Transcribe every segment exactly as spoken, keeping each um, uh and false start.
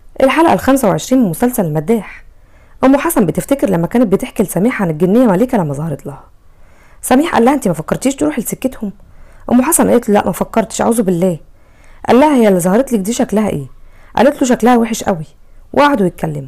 الحلقة الخامسة وعشرين من مسلسل المداح. أم حسن بتفتكر لما كانت بتحكي لسميح عن الجنية مليكة لما ظهرت لها. سميح قال لها انت ما فكرتيش تروحي لسكتهم؟ أم حسن قالت له لا ما فكرتش، أعوذ بالله. قال لها هي اللي ظهرت لك دي شكلها ايه؟ قالت له شكلها وحش قوي، وقعدوا يتكلموا.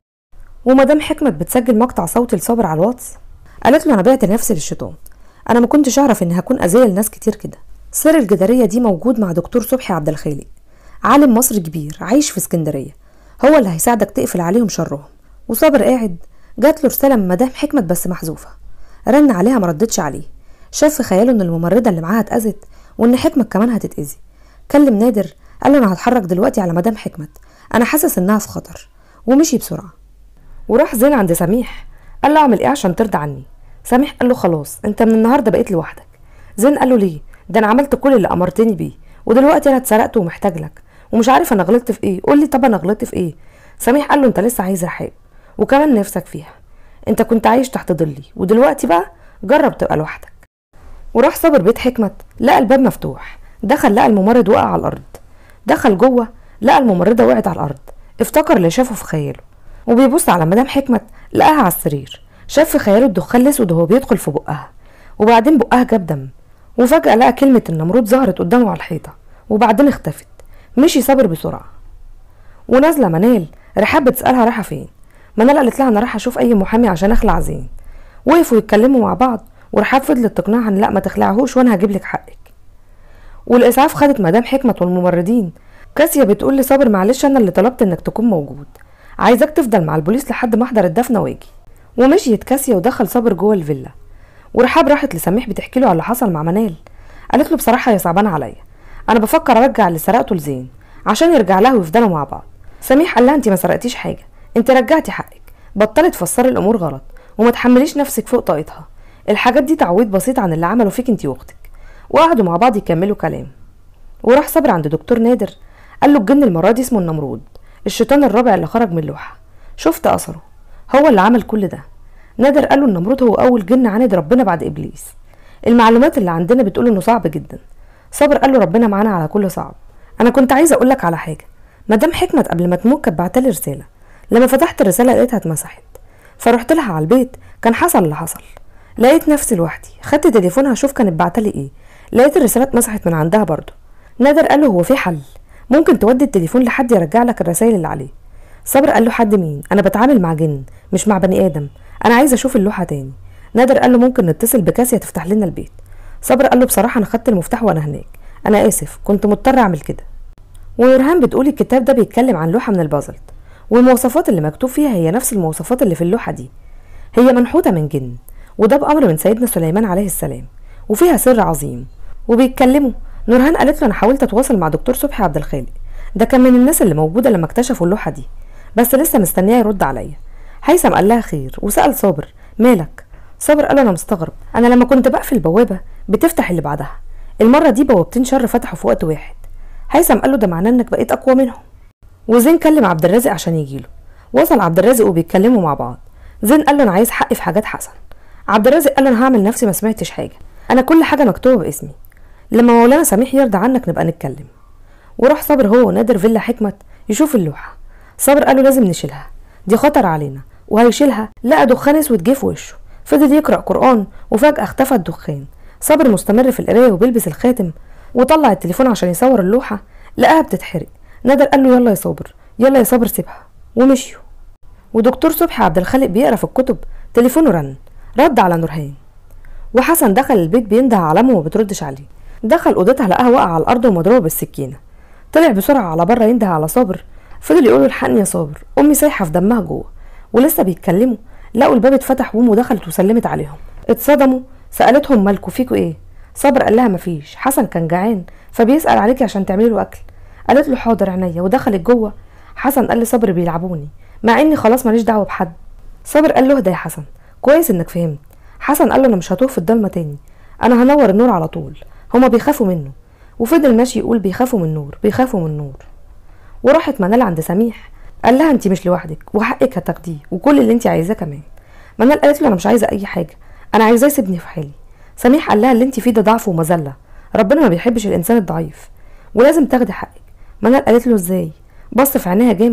ومدام حكمت بتسجل مقطع صوتي لصابر على الواتس، قالت له انا بعت نفسي للشيطان، انا ما كنتش اعرف اني هكون اذيه لناس كتير كده. سر الجداريه دي موجود مع دكتور صبحي عبد الخالق، عالم مصري كبير عايش في اسكندريه، هو اللي هيساعدك تقفل عليهم شرهم. وصابر قاعد، جات له رساله من مدام حكمت بس محذوفه، رن عليها ما ردتش عليه، شاف في خياله ان الممرضه اللي معاها اتاذت وان حكمت كمان هتتاذي. كلم نادر قال له انا هتحرك دلوقتي على مدام حكمت، انا حاسس انها في خطر، ومشي بسرعه. وراح زين عند سميح قال له اعمل ايه عشان ترضى عني؟ سميح قال له خلاص انت من النهارده بقيت لوحدك. زين قال له ليه؟ ده انا عملت كل اللي امرتني بيه، ودلوقتي انا اتسرقت ومحتاج لك، ومش عارف انا غلطت في ايه، قول لي طب انا غلطت في ايه؟ سميح قال له انت لسه عايز رحاب وكمان نفسك فيها، انت كنت عايش تحت ظلي ودلوقتي بقى جرب تبقى لوحدك. وراح صابر بيت حكمت، لقى الباب مفتوح، دخل لقى الممرض وقع على الارض، دخل جوه لقى الممرضه وقعت على الارض، افتكر اللي شافه في خياله، وبيبص على مدام حكمت لقاها على السرير، شاف في خياله الدخان الاسود وهو بيدخل في بقها، وبعدين بقها جاب دم، وفجأة لقى كلمة النمرود ظهرت قدامه على الحيطة وبعدين اختفت. مشي صابر بسرعة. ونازلة منال رحاب بتسألها رايحة فين، منال قالت لها انا رايحة اشوف اي محامي عشان اخلع زين. وقفوا يتكلموا مع بعض، ورحاب فضلت تقنعها ان لا ما تخلعهوش وانا هجيب لك حقك. والاسعاف خدت مدام حكمت والممرضين. كاسيا بتقول لصابر معلش انا اللي طلبت انك تكون موجود، عايزاك تفضل مع البوليس لحد ما احضر الدفنه واجي. ومشيت كاسيا ودخل صابر جوه الفيلا. ورحاب راحت لسميح بتحكي له على اللي حصل مع منال، قالت له بصراحه يا صعبانه عليا، انا بفكر ارجع اللي سرقته لزين عشان يرجع لها ويفضلوا مع بعض. سميح قال لها انت ما سرقتيش حاجه، انت رجعتي حقك، بطلي تفسري الامور غلط وما تحمليش نفسك فوق طاقتها، الحاجات دي تعويض بسيط عن اللي عمله فيك انت واختك. وقعدوا مع بعض يكملوا كلام. وراح صابر عند دكتور نادر، قال له الجن المره دي اسمه النمرود، الشيطان الرابع اللي خرج من اللوحه، شفت اثره، هو اللي عمل كل ده. نادر قال له النمرود هو اول جن عاند ربنا بعد ابليس، المعلومات اللي عندنا بتقول انه صعب جدا. صابر قال له ربنا معانا على كل صعب. انا كنت عايزه اقول لك على حاجه، مدام حكمت قبل ما تموت كانت بعتلي رساله، لما فتحت الرساله لقيتها اتمسحت، فرحت لها على البيت، كان حصل اللي حصل، لقيت نفسي لوحدي، خدت تليفونها اشوف كانت بعتلي ايه، لقيت الرساله اتمسحت من عندها برضه. نادر قال له هو في حل، ممكن تودي التليفون لحد يرجع لك الرسائل اللي عليه. صابر قال له حد مين؟ انا بتعامل مع جن مش مع بني ادم، انا عايز اشوف اللوحه تاني. نادر قال له ممكن نتصل بكاسيا تفتح لنا البيت. صابر قال له بصراحه انا خدت المفتاح وانا هناك، انا اسف كنت مضطر اعمل كده. ونورهان بتقول الكتاب ده بيتكلم عن لوحه من البازلت، والمواصفات اللي مكتوب فيها هي نفس المواصفات اللي في اللوحه دي، هي منحوته من جن، وده بامر من سيدنا سليمان عليه السلام، وفيها سر عظيم. وبيتكلموا. نورهان قالت له انا حاولت اتواصل مع دكتور صبحي عبد الخالق، ده كان من الناس اللي موجوده لما اكتشفوا اللوحه دي، بس لسه مستنيه يرد عليا. هيثم قال لها خير، وسال صابر مالك؟ صابر قال انا مستغرب، انا لما كنت بقفل البوابه بتفتح اللي بعدها، المره دي بوابتين شر فتحوا في وقت واحد. هيثم قال له ده معناه انك بقيت اقوى منهم. وزين كلم عبد الرازق عشان يجيله، وصل عبد الرازق وبيتكلموا مع بعض. زين قال له انا عايز حقي في حاجات حسن. عبد الرازق قال له انا هعمل نفسي ما سمعتش حاجه، انا كل حاجه مكتوبه باسمي، لما مولانا سميح يرضى عنك نبقى نتكلم. وراح صابر هو ونادر فيلا حكمت يشوف اللوحه. صابر قال له لازم نشيلها، دي خطر علينا، وهيشيلها لقى دخان اسود جه في وشه، فضل يقرا قران وفجاه اختفى الدخان. صابر مستمر في القرايه وبيلبس الخاتم، وطلع التليفون عشان يصور اللوحه، لقاها بتتحرق. نادر قال له يلا يا صابر، يلا يا صابر سيبها، ومشيوا. ودكتور صبحي عبد الخالق بيقرا في الكتب، تليفونه رن، رد على نورهان. وحسن دخل البيت بينده على امه وما بتردش عليه، دخل اوضتها لقاها واقعه على الارض ومضروبه بالسكينه، طلع بسرعه على بره ينده على صابر، فضل يقول له الحقني يا صابر، امي سايحه في دمها جوه. ولسه بيتكلموا لقوا الباب اتفتح وامه دخلت وسلمت عليهم، اتصدموا، سالتهم مالكوا فيكوا ايه؟ صابر قال لها مفيش، حسن كان جعان فبيسال عليكي عشان تعملي له اكل. قالت له حاضر عينيا، ودخلت جوه. حسن قال لصابر بيلعبوني مع اني خلاص ماليش دعوه بحد. صابر قال له اهدى يا حسن، كويس انك فهمت. حسن قال له انا مش هتوه في الضلمه تاني، انا هنور النور على طول، هما بيخافوا منه. وفضل ماشي يقول بيخافوا من النور، بيخافوا من النور. وراحت منال عند سميح، قال لها انت مش لوحدك وحقك هتاخديه وكل اللي انت عايزاه كمان. منال قالت له انا مش عايزه اي حاجه، انا عايزاه يسيبني في حالي. سميح قال لها اللي انت فيه ده ضعف ومذله، ربنا ما بيحبش الانسان الضعيف، ولازم تاخدي حقك. منال قالت له ازاي؟ بص في عينيها جامد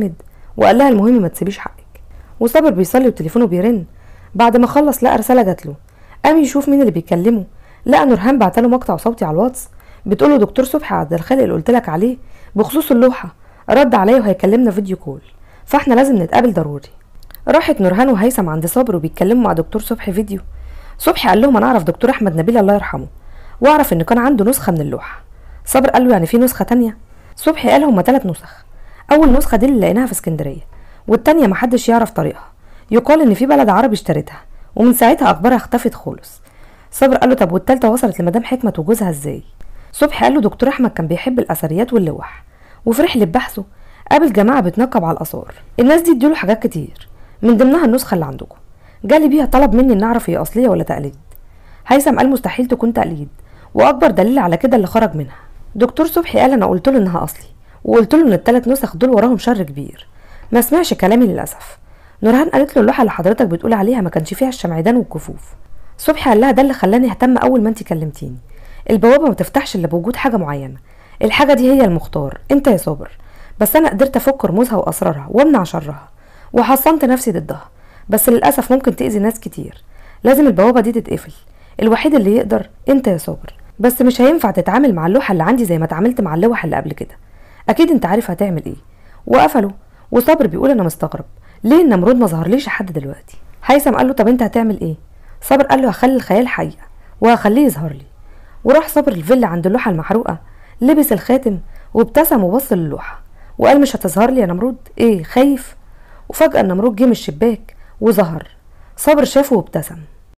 وقال لها المهم ما تسيبيش حقك. وصابر بيصلي وتليفونه بيرن، بعد ما خلص لقى رساله جات له، قام يشوف مين اللي بيكلمه، لقى نورهان بعتله مقطع صوتي على الواتس بتقوله دكتور صبحي عبد الخالق اللي قلت لك عليه بخصوص اللوحه رد عليا وهيكلمنا فيديو كول، فاحنا لازم نتقابل ضروري. راحت نورهان وهيثم عند صابر وبيتكلموا مع دكتور صبحي فيديو. صبحي قال لهم انا اعرف دكتور احمد نبيل الله يرحمه، واعرف ان كان عنده نسخه من اللوحه. صابر قال له يعني في نسخه تانية؟ صبحي قال هما ثلاث نسخ، اول نسخه دي اللي لقيناها في اسكندريه، والتانية محدش يعرف طريقها، يقال ان في بلد عربي اشترتها ومن ساعتها اخبارها اختفت خالص. صابر قال له طب والتالتة وصلت لمدام حكمت وجوزها ازاي؟ صبحي قال له دكتور احمد كان بيحب الاثريات واللوح، وفي رحله بحثه قابل جماعه بتنقب على الاثار، الناس دي اديله حاجات كتير من ضمنها النسخه اللي عندكم، جالي بيها طلب مني ان اعرف هي اصليه ولا تقليد. هيثم قال مستحيل تكون تقليد، واكبر دليل على كده اللي خرج منها. دكتور صبحي قال انا قلت له انها اصلي، وقلت له ان الثلاث نسخ دول وراهم شر كبير، ما سمعش كلامي للاسف. نورهان قالت له اللوحه اللي حضرتك بتقول عليها ما كانش فيها الشمعدان والكفوف. صبحي قال لها ده اللي خلاني اهتم اول ما انت كلمتيني، البوابه ما تفتحش الا بوجود حاجه معينه، الحاجه دي هي المختار انت يا صابر، بس انا قدرت افك رموزها واسرارها وامنع شرها وحصنت نفسي ضدها، بس للاسف ممكن تاذي ناس كتير، لازم البوابه دي تتقفل، الوحيد اللي يقدر انت يا صابر، بس مش هينفع تتعامل مع اللوحه اللي عندي زي ما اتعاملت مع اللوح اللي قبل كده، اكيد انت عارف هتعمل ايه. وقفلوا. وصابر بيقول انا مستغرب ليه النمرود ما ظهرليش لحد دلوقتي. هيثم قال له طب انت هتعمل ايه؟ صابر قال له هخلي الخيال حقيقه وهخليه يظهر لي. وراح صابر الفيلا عند اللوحه المحروقه، لبس الخاتم وابتسم وبص للوحه وقال مش هتظهر لي يا نمرود ايه خايف؟ وفجاه النمرود جه من الشباك وظهر. صابر شافه وابتسم.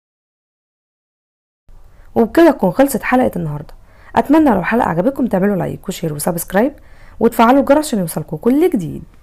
وبكده تكون خلصت حلقه النهارده. اتمنى لو الحلقه عجبتكم تعملوا لايك وشير وسبسكرايب وتفعلوا الجرس عشان يوصلكم كل جديد.